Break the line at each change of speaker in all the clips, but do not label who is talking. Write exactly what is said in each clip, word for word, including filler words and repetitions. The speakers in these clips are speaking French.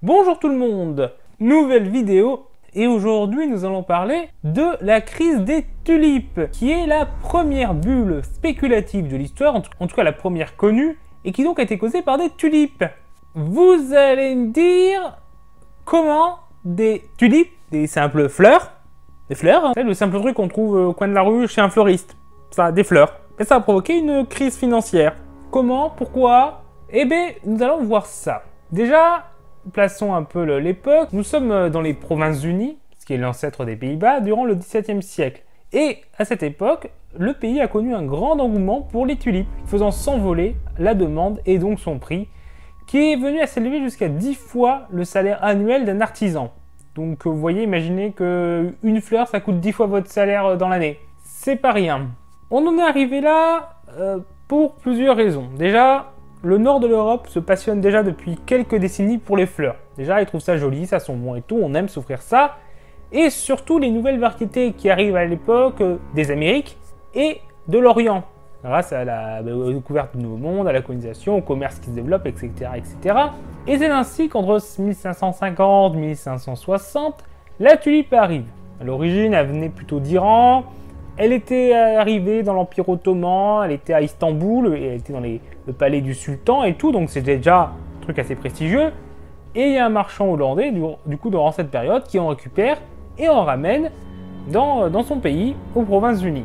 Bonjour tout le monde, nouvelle vidéo et aujourd'hui nous allons parler de la crise des tulipes qui est la première bulle spéculative de l'histoire, en tout cas la première connue et qui donc a été causée par des tulipes. Vous allez me dire comment des tulipes, des simples fleurs, des fleurs, hein, le simple truc qu'on trouve au coin de la rue chez un fleuriste, ça, des fleurs, et ça a provoqué une crise financière. Comment, pourquoi? Eh bien nous allons voir ça. Déjà, plaçons un peu l'époque. Nous sommes dans les Provinces-Unies, ce qui est l'ancêtre des Pays-Bas, durant le dix-septième siècle. Et à cette époque, le pays a connu un grand engouement pour les tulipes, faisant s'envoler la demande et donc son prix, qui est venu à s'élever jusqu'à dix fois le salaire annuel d'un artisan. Donc vous voyez, imaginez qu'une fleur, ça coûte dix fois votre salaire dans l'année. C'est pas rien. On en est arrivé là euh, pour plusieurs raisons. Déjà, le nord de l'Europe se passionne déjà depuis quelques décennies pour les fleurs. Déjà, ils trouvent ça joli, ça sent bon et tout, on aime s'offrir ça. Et surtout, les nouvelles variétés qui arrivent à l'époque euh, des Amériques et de l'Orient. Grâce à la bah, découverte du Nouveau Monde, à la colonisation, au commerce qui se développe, et cetera et cetera. Et c'est ainsi qu'entre mille cinq cent cinquante et mille cinq cent soixante, la tulipe arrive. À l'origine, elle venait plutôt d'Iran. Elle était arrivée dans l'Empire ottoman, elle était à Istanbul, et elle était dans les, le palais du sultan et tout, donc c'était déjà un truc assez prestigieux. Et il y a un marchand hollandais, du, du coup, durant cette période, qui en récupère et en ramène dans, dans son pays, aux Provinces-Unies.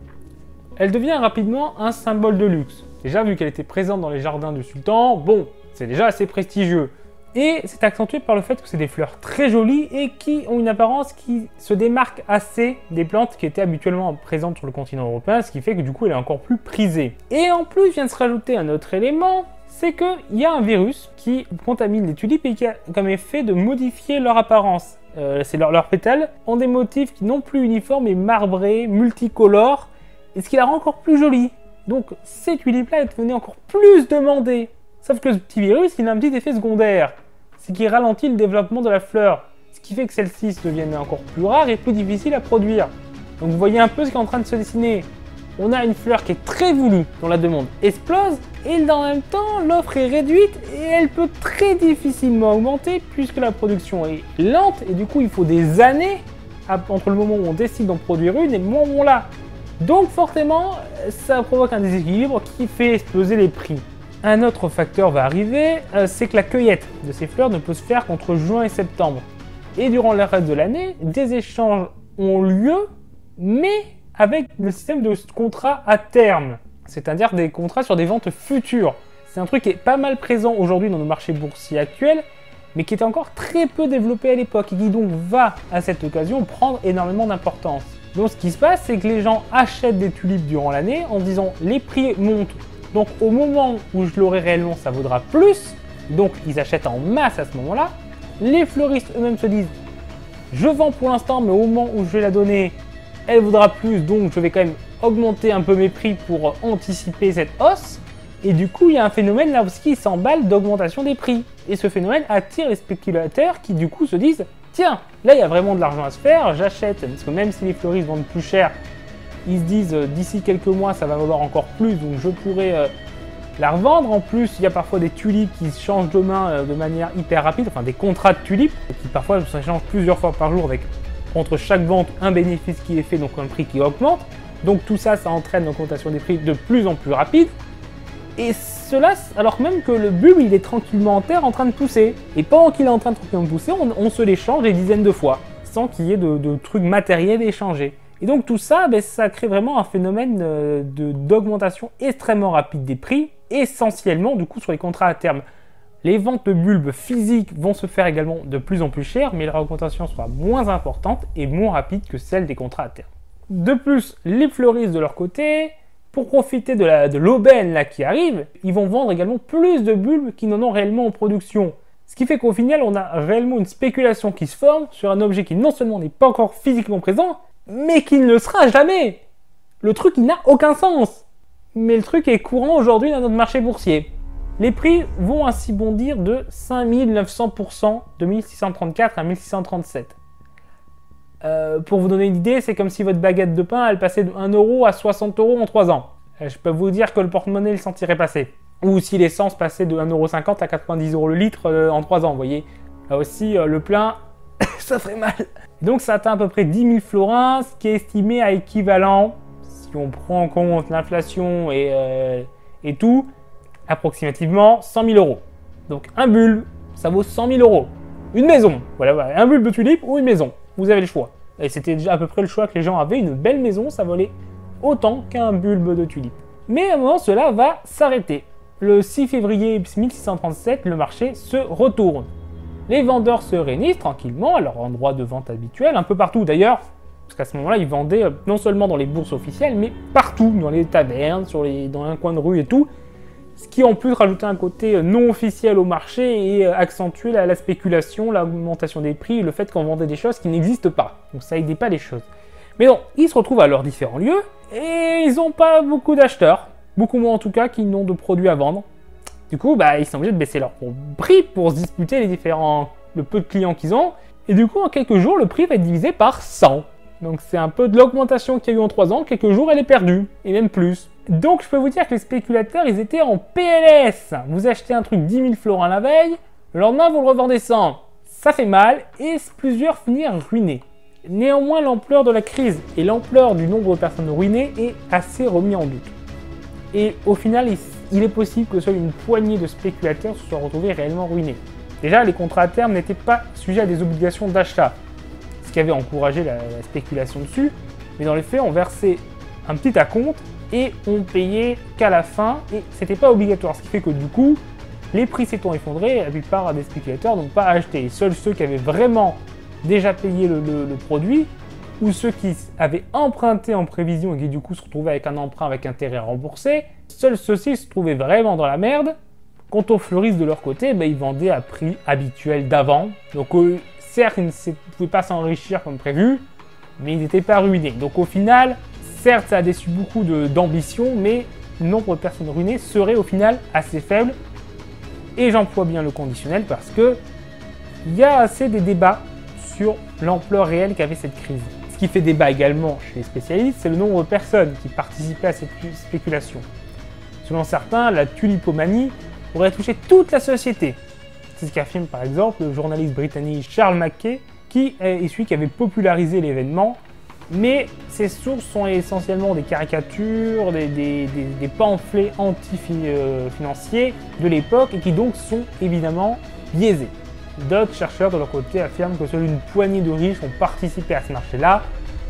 Elle devient rapidement un symbole de luxe. Déjà, vu qu'elle était présente dans les jardins du sultan, bon, c'est déjà assez prestigieux. Et c'est accentué par le fait que c'est des fleurs très jolies et qui ont une apparence qui se démarque assez des plantes qui étaient habituellement présentes sur le continent européen, ce qui fait que du coup elle est encore plus prisée. Et en plus vient de se rajouter un autre élément, c'est qu'il y a un virus qui contamine les tulipes et qui a comme effet de modifier leur apparence. Euh, c'est leurs leur pétales ont des motifs qui non plus uniformes et marbrés, multicolores, et ce qui la rend encore plus jolie. Donc ces tulipes-là devenaient encore plus demandées. Sauf que ce petit virus, il a un petit effet secondaire. C'est qu'il ralentit le développement de la fleur. Ce qui fait que celle-ci devienne encore plus rare et plus difficile à produire. Donc vous voyez un peu ce qui est en train de se dessiner. On a une fleur qui est très voulue, dont la demande explose, et dans le même temps, l'offre est réduite et elle peut très difficilement augmenter puisque la production est lente et du coup il faut des années entre le moment où on décide d'en produire une et le moment où on l'a. Donc forcément, ça provoque un déséquilibre qui fait exploser les prix. Un autre facteur va arriver, euh, c'est que la cueillette de ces fleurs ne peut se faire qu'entre juin et septembre. Et durant le reste de l'année, des échanges ont lieu, mais avec le système de contrat à terme, c'est-à-dire des contrats sur des ventes futures. C'est un truc qui est pas mal présent aujourd'hui dans nos marchés boursiers actuels, mais qui était encore très peu développé à l'époque et qui donc va, à cette occasion, prendre énormément d'importance. Donc ce qui se passe, c'est que les gens achètent des tulipes durant l'année en disant les prix montent. Donc au moment où je l'aurai réellement, ça vaudra plus. Donc ils achètent en masse à ce moment-là. Les fleuristes eux-mêmes se disent je vends pour l'instant, mais au moment où je vais la donner, elle vaudra plus. Donc je vais quand même augmenter un peu mes prix pour anticiper cette hausse. Et du coup, il y a un phénomène là aussi qui s'emballe d'augmentation des prix. Et ce phénomène attire les spéculateurs qui du coup se disent tiens, là il y a vraiment de l'argent à se faire, j'achète. Parce que même si les fleuristes vendent plus cher, ils se disent euh, d'ici quelques mois ça va valoir encore plus, donc je pourrais euh, la revendre. En plus, il y a parfois des tulipes qui changent de main euh, de manière hyper rapide, enfin des contrats de tulipes qui parfois se changent plusieurs fois par jour avec entre chaque vente un bénéfice qui est fait, donc un prix qui augmente. Donc tout ça, ça entraîne une augmentation des prix de plus en plus rapide. Et cela, alors même que le bulbe il est tranquillement en terre en train de pousser. Et pendant qu'il est en train de tranquillement pousser, on, on se l'échange des dizaines de fois, sans qu'il y ait de, de trucs matériels échangés. Et donc tout ça, ben, ça crée vraiment un phénomène euh, de, d'augmentation extrêmement rapide des prix, essentiellement du coup sur les contrats à terme. Les ventes de bulbes physiques vont se faire également de plus en plus chères, mais leur augmentation sera moins importante et moins rapide que celle des contrats à terme. De plus, les fleuristes de leur côté, pour profiter de, la, de l'aubaine là qui arrive, ils vont vendre également plus de bulbes qu'ils n'en ont réellement en production. Ce qui fait qu'au final, on a réellement une spéculation qui se forme sur un objet qui non seulement n'est pas encore physiquement présent, mais qui ne le sera jamais. Le truc, il n'a aucun sens. Mais le truc est courant aujourd'hui dans notre marché boursier. Les prix vont ainsi bondir de cinq mille neuf cents pour cent de mille six cent trente-quatre à mille six cent trente-sept. Euh, pour vous donner une idée, c'est comme si votre baguette de pain, elle passait de un euro à soixante euros en trois ans. Euh, je peux vous dire que le porte-monnaie le sentirait passer. Ou si l'essence passait de un euro cinquante à quatre-vingt-dix euros le litre euh, en trois ans, vous voyez. Là aussi, euh, le plein, ça ferait mal. Et donc ça atteint à peu près dix mille florins, ce qui est estimé à équivalent, si on prend en compte l'inflation et, euh, et tout, approximativement cent mille euros. Donc un bulbe, ça vaut cent mille euros. Une maison, voilà, voilà, un bulbe de tulipe ou une maison, vous avez le choix. Et c'était déjà à peu près le choix que les gens avaient, une belle maison, ça valait autant qu'un bulbe de tulipe. Mais à un moment, cela va s'arrêter. Le six février mille six cent trente-sept, le marché se retourne. Les vendeurs se réunissent tranquillement à leur endroit de vente habituel, un peu partout d'ailleurs, parce qu'à ce moment-là, ils vendaient non seulement dans les bourses officielles, mais partout, dans les tavernes, sur les, dans un coin de rue et tout, ce qui en plus rajoutait un côté non officiel au marché et accentuait la, la spéculation, l'augmentation des prix, le fait qu'on vendait des choses qui n'existent pas. Donc ça aidait pas les choses. Mais non, ils se retrouvent à leurs différents lieux et ils n'ont pas beaucoup d'acheteurs, beaucoup moins en tout cas qu'ils n'ont de produits à vendre. Du coup, bah, ils sont obligés de baisser leur prix pour se disputer les différents, le peu de clients qu'ils ont. Et du coup, en quelques jours, le prix va être divisé par cent. Donc c'est un peu de l'augmentation qu'il y a eu en trois ans, quelques jours elle est perdue, et même plus. Donc je peux vous dire que les spéculateurs, ils étaient en P L S. Vous achetez un truc dix mille florins la veille, le lendemain vous le revendez cent. Ça fait mal, et plusieurs finirent ruinés. Néanmoins, l'ampleur de la crise et l'ampleur du nombre de personnes ruinées est assez remis en doute. Et au final, il est possible que seule une poignée de spéculateurs se soient retrouvés réellement ruinés. Déjà, les contrats à terme n'étaient pas sujets à des obligations d'achat, ce qui avait encouragé la, la spéculation dessus, mais dans les faits, on versait un petit acompte et on payait qu'à la fin, et c'était pas obligatoire, ce qui fait que du coup, les prix s'étant effondrés, la plupart des spéculateurs n'ont pas acheté. Et seuls ceux qui avaient vraiment déjà payé le, le, le produit, ou ceux qui avaient emprunté en prévision et qui du coup se retrouvaient avec un emprunt avec intérêt remboursé, seuls ceux-ci se trouvaient vraiment dans la merde. Quant aux fleuristes de leur côté, ben, ils vendaient à prix habituel d'avant. Donc euh, certes, ils ne pouvaient pas s'enrichir comme prévu, mais ils n'étaient pas ruinés. Donc au final, certes, ça a déçu beaucoup d'ambition, mais le nombre de personnes ruinées serait au final assez faible. Et j'emploie bien le conditionnel parce que il y a assez des débats sur l'ampleur réelle qu'avait cette crise. Ce qui fait débat également chez les spécialistes, c'est le nombre de personnes qui participaient à cette spéculation. Selon certains, la tulipomanie aurait touché toute la société. C'est ce qu'affirme par exemple le journaliste britannique Charles Mackay, qui est celui qui avait popularisé l'événement. Mais ces sources sont essentiellement des caricatures, des, des, des, des pamphlets anti-financiers de l'époque et qui donc sont évidemment biaisés. D'autres chercheurs de leur côté affirment que seule une poignée de riches ont participé à ce marché-là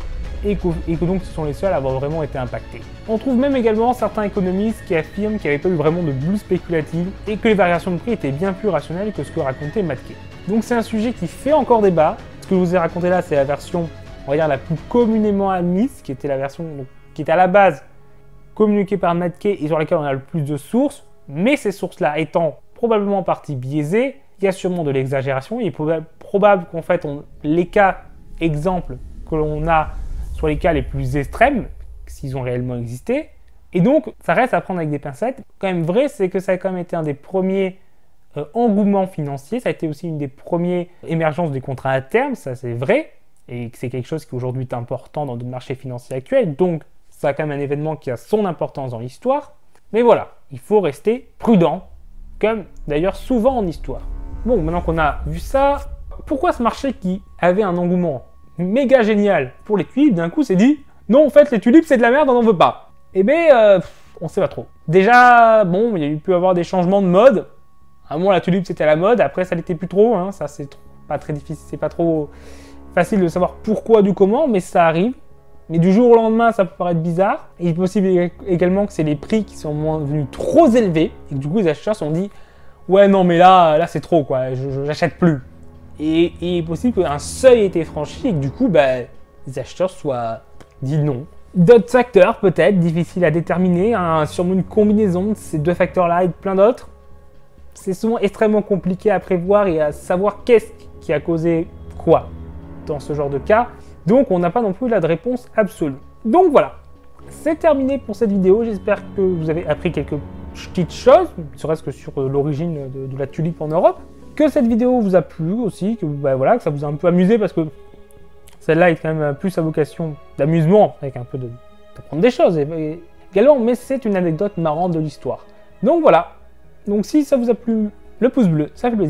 et que, et que donc ce sont les seuls à avoir vraiment été impactés. On trouve même également certains économistes qui affirment qu'il n'y avait pas eu vraiment de bulle spéculative et que les variations de prix étaient bien plus rationnelles que ce que racontait Mackay. Donc c'est un sujet qui fait encore débat. Ce que je vous ai raconté là, c'est la version, on va dire, la plus communément admise, qui était la version donc, qui était à la base communiquée par Mackay et sur laquelle on a le plus de sources, mais ces sources-là étant probablement en partie biaisées, il y a sûrement de l'exagération. Il est probable, probable qu'en fait, on, les cas exemples que l'on a soient les cas les plus extrêmes, s'ils ont réellement existé. Et donc, ça reste à prendre avec des pincettes. Quand même vrai, c'est que ça a quand même été un des premiers euh, engouements financiers. Ça a été aussi une des premières émergences des contrats à terme, ça c'est vrai. Et c'est quelque chose qui aujourd'hui est important dans le marché financier actuel. Donc, ça a quand même un événement qui a son importance dans l'histoire. Mais voilà, il faut rester prudent, comme d'ailleurs souvent en histoire. Bon, maintenant qu'on a vu ça, pourquoi ce marché qui avait un engouement méga génial pour les tulipes, d'un coup s'est dit « Non, en fait, les tulipes, c'est de la merde, on n'en veut pas ». Eh bien, euh, on sait pas trop. Déjà, bon, il y a eu pu avoir des changements de mode. À un moment, la tulipe, c'était à la mode. Après, ça l'était plus trop. Hein. Ça, c'est pas très difficile, c'est pas trop facile de savoir pourquoi, du comment, mais ça arrive. Mais du jour au lendemain, ça peut paraître bizarre. Et il est possible également que c'est les prix qui sont devenus trop élevés et que du coup, les acheteurs se sont dit « Ouais, non, mais là, là c'est trop, quoi, je n'achète plus ». Et, et il est possible qu'un seuil ait été franchi et que du coup, bah, les acheteurs soient dit non. D'autres facteurs, peut-être, difficiles à déterminer, hein, sûrement une combinaison de ces deux facteurs-là et de plein d'autres. C'est souvent extrêmement compliqué à prévoir et à savoir qu'est-ce qui a causé quoi dans ce genre de cas. Donc, on n'a pas non plus là de réponse absolue. Donc voilà, c'est terminé pour cette vidéo. J'espère que vous avez appris quelques petites choses, ne serait-ce que sur l'origine de, de la tulipe en Europe. Que cette vidéo vous a plu aussi, que, bah, voilà, que ça vous a un peu amusé parce que celle-là est quand même plus à vocation d'amusement, avec un peu de d'apprendre des choses et, également, mais c'est une anecdote marrante de l'histoire. Donc voilà, donc si ça vous a plu, le pouce bleu, ça fait plaisir.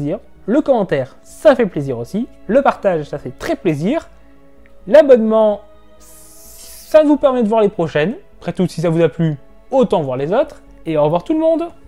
Le commentaire, ça fait plaisir aussi. Le partage, ça fait très plaisir. L'abonnement, ça vous permet de voir les prochaines. Après tout, si ça vous a plu, autant voir les autres. Et au revoir tout le monde!